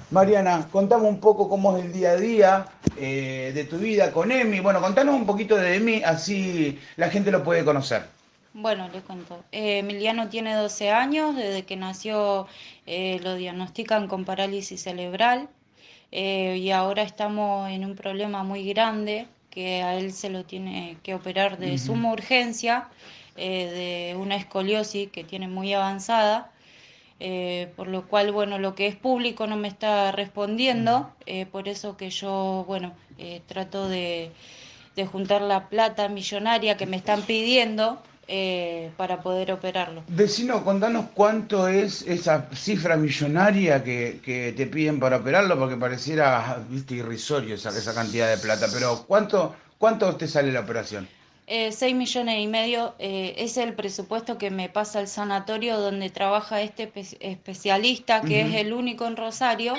Mariana, contame un poco cómo es el día a día de tu vida con Emi. Bueno, contanos un poquito de Emi, así la gente lo puede conocer. Bueno, le cuento. Emiliano tiene 12 años, desde que nació lo diagnostican con parálisis cerebral y ahora estamos en un problema muy grande que a él se lo tiene que operar de Ujú. suma urgencia, de una escoliosis que tiene muy avanzada, por lo cual, bueno, lo que es público no me está respondiendo, por eso que yo, bueno, trato de juntar la plata millonaria que me están pidiendo para poder operarlo. Vecino, contanos cuánto es esa cifra millonaria que te piden para operarlo, porque pareciera, viste, irrisorio esa cantidad de plata, pero ¿cuánto te sale la operación? 6,5 millones es el presupuesto que me pasa el sanatorio donde trabaja este especialista, que es Ujú. el único en Rosario.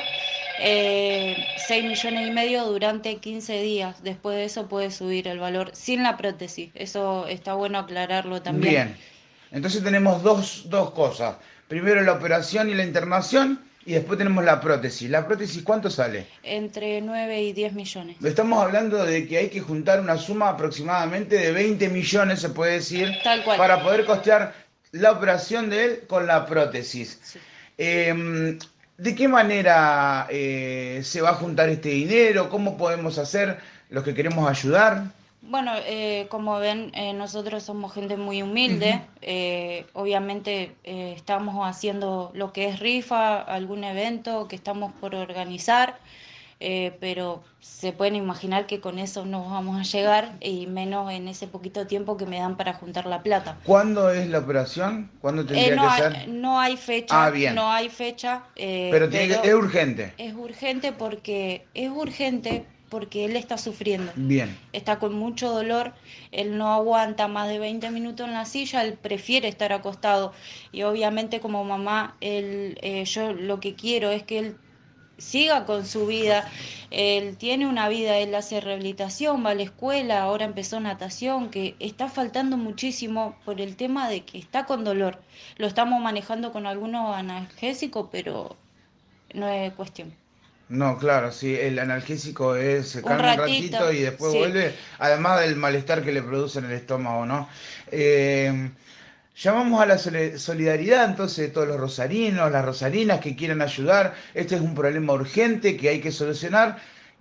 6,5 millones durante 15 días. Después de eso puede subir el valor sin la prótesis. Eso está bueno aclararlo también. Bien, entonces tenemos dos cosas. Primero la operación y la internación, y después tenemos la prótesis. ¿La prótesis cuánto sale? Entre 9 y 10 millones. Estamos hablando de que hay que juntar una suma aproximadamente de 20 millones, se puede decir, Tal cual. para poder costear la operación de él con la prótesis. Sí. ¿De qué manera se va a juntar este dinero? ¿Cómo podemos hacer los que queremos ayudar? Bueno, como ven, nosotros somos gente muy Ujú. humilde. Obviamente estamos haciendo lo que es rifa, algún evento que estamos por organizar, pero se pueden imaginar que con eso no vamos a llegar y menos en ese poquito tiempo que me dan para juntar la plata. ¿Cuándo es la operación? ¿Cuándo tendría que ser? No hay Ah, fecha, bien. no hay fecha, Pero es pero urgente. es urgente porque él está sufriendo, Bien. está con mucho dolor, él no aguanta más de 20 minutos en la silla, él prefiere estar acostado y obviamente como mamá, yo lo que quiero es que él siga con su vida. Él tiene una vida, él hace rehabilitación, va a la escuela, ahora empezó natación, que está faltando muchísimo por el tema de que está con dolor. Lo estamos manejando con algunos analgésicos, pero no es cuestión. No, claro, sí, el analgésico es, se Un calma un ratito, ratito y después sí. vuelve, además del malestar que le produce en el estómago, ¿no? Eh, Llamamos a la solidaridad entonces de todos los rosarinos, las rosarinas que quieran ayudar. Este es un problema urgente que hay que solucionar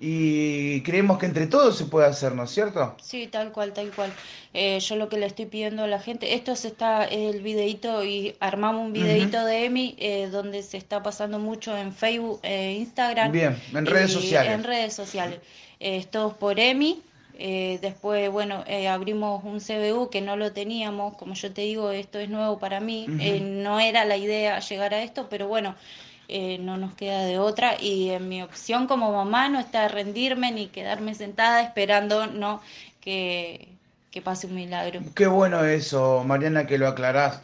y creemos que entre todos se puede hacer, ¿no es cierto? Sí, tal cual, tal cual. Yo lo que le estoy pidiendo a la gente, esto se está el videíto y armamos un Ujú. videíto de Emi donde se está pasando mucho en Facebook, Instagram Bien, en redes y en sociales. redes sociales. Es todos por Emi. Después, bueno, abrimos un CBU que no lo teníamos. Como yo te digo, esto es nuevo para mí. Ujú. No era la idea llegar a esto, pero bueno, no nos queda de otra. Y en mi opción como mamá no está rendirme ni quedarme sentada esperando, no que, que pase un milagro. Qué bueno eso, Mariana, que lo aclarás.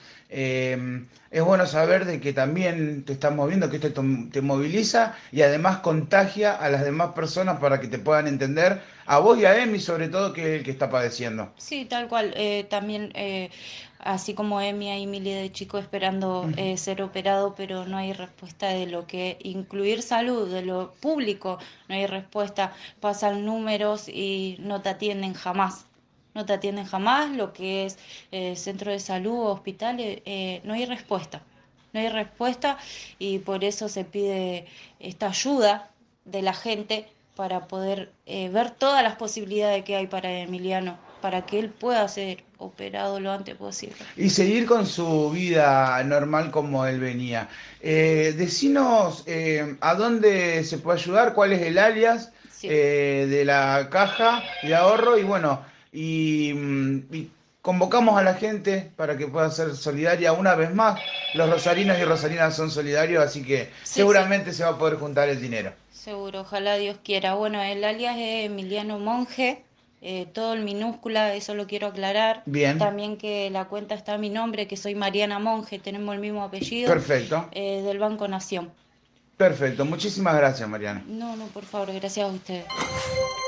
Es bueno saber de que también te estás moviendo, que esto te moviliza y además contagia a las demás personas para que te puedan entender, a vos y a Emi sobre todo, que es el que está padeciendo. Sí, tal cual. También, así como Emi, hay miles de chicos esperando Ujú. ser operado, pero no hay respuesta de lo que incluir salud, de lo público, no hay respuesta. Pasan números y no te atienden jamás. No te atienden jamás. Lo que es centro de salud, hospitales, no hay respuesta. No hay respuesta y por eso se pide esta ayuda de la gente para poder ver todas las posibilidades que hay para Emiliano, para que él pueda ser operado lo antes posible. Y seguir con su vida normal como él venía. Decinos a dónde se puede ayudar, cuál es el alias Sí. de la caja de ahorro y bueno, y convocamos a la gente para que pueda ser solidaria una vez más. Los rosarinos y rosarinas son solidarios, así que Sí, sí, seguramente se va a poder juntar el dinero. seguro, ojalá Dios quiera. Bueno, el alias es Emiliano Monje, todo en minúscula, eso lo quiero aclarar. Bien, También que la cuenta está a mi nombre, que soy Mariana Monje, tenemos el mismo apellido, perfecto, del Banco Nación. perfecto. Muchísimas gracias, Mariana. No, no, por favor, gracias a ustedes.